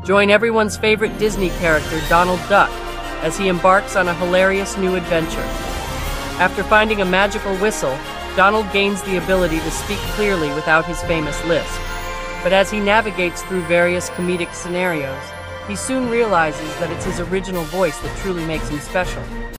Join everyone's favorite Disney character, Donald Duck, as he embarks on a hilarious new adventure. After finding a magical whistle, Donald gains the ability to speak clearly without his famous lisp. But as he navigates through various comedic scenarios, he soon realizes that it's his original voice that truly makes him special.